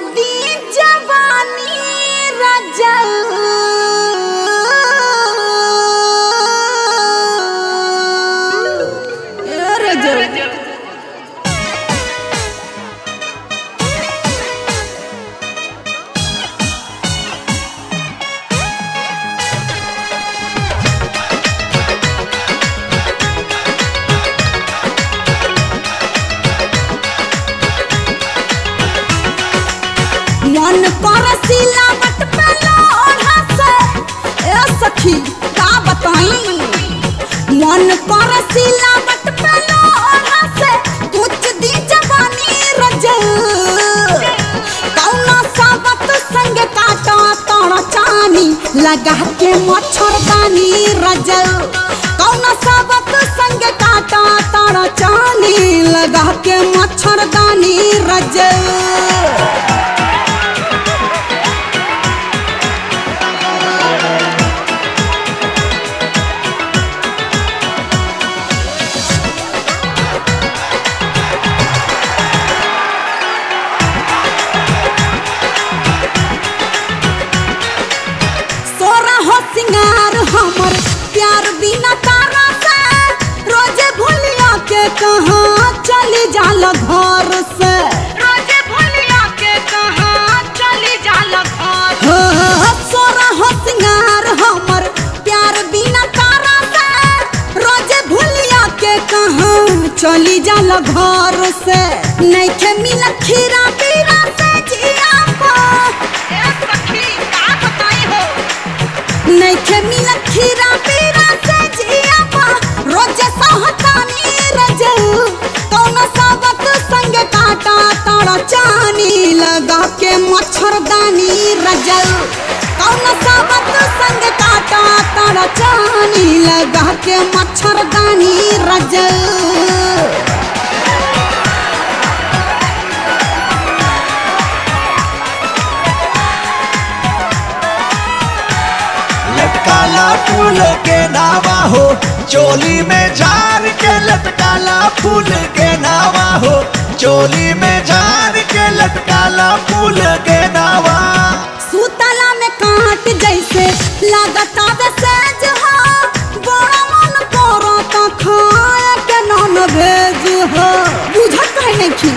दी जवानी रजल मन कर सिलावट पे लोढ़ा से ए सखी का बताई मन कर सिलावट पे लोढ़ा से कुछ दी जवानी रजल कौना सावत संग काटा तोड़ चानी लगा के मच्छरदानी रजल कौना सावत संग काटा तोड़ चानी लगा के मच्छरदानी रजल सिंगार हमर प्यार बिना तारा से रोजे भूलिया के कहाँ चली जाला घर से रोजे भूलिया के कहाँ चली जाला घर सोरा हो सिंगार हमर प्यार बिना तारा से रोजे भूलिया के कहाँ चली जाला घर से नहीं के मिला खीरा पीरा से जिया नहीं के मिला खीरा पीरा से जिया पा रोज सहतानी रजल कौना सावत संग काटा तोड़ा चानी लगा के मच्छरदानी रजल कौना सावत संग काटा तोड़ा चानी लगा के मच्छरदानी रजल लटकाला फूल के नावा हो चोली में झार के लटकाला फूल के नावा हो चोली में झार के लटकाला फूल के नावा सूतला में काट जैसे लागता वैसे हो बड़ा मन करता खाए के नॉन वेज हो बुझत है नहीं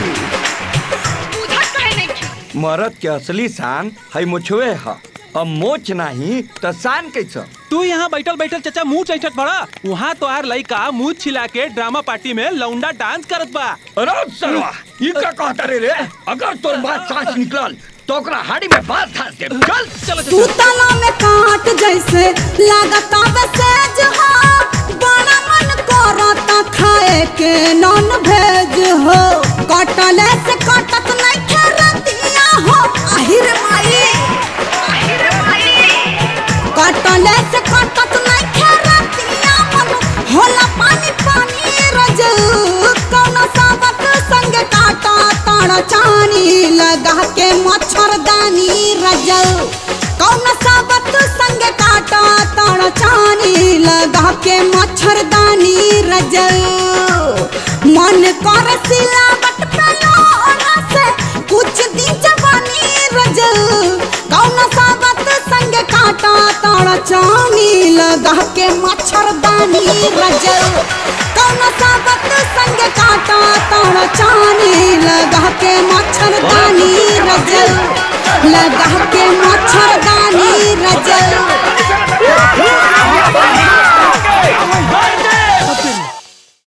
मरद के असली शान है मुछवे है अब मोच नहीं तो शान कैसा तू यहाँ बैठल बैठल चाचा मुँह चैठत पड़ा वहाँ तो आर लड़का मुँह छिला के ड्रामा पार्टी में लौंडा डांस करत बा अरे सरवा ये क्या कहता रे अगर तोर बात सांस निकलल तो ओकरा हाड़ी में बात धास दे चल चल सूतला में काट जैसे लागता वैसे हो बड़ा मन करता खाए के नॉन वेज हो कटले से कटत नहीं खरतिया हो आहिर माई कटले से कटत नहीं खरतिया मन होला पानी पानी रजल कौना सावत संग काटा ताड़ा चानी लगा के मच्छरदानी रजल कौना सावत संग काटा ताड़ा चानी लगा के मच्छरदानी रजल मन कर सिलावट पे लोढ़ा से कुछ दी जवानी रजल कौना सावत संग काटा ताड़ा चानी लगा के मच्छरदानी रजल कौना सावत संग काटा ताड़ा चानी लगा के मच्छरदानी रजल लगा के मच्छरदानी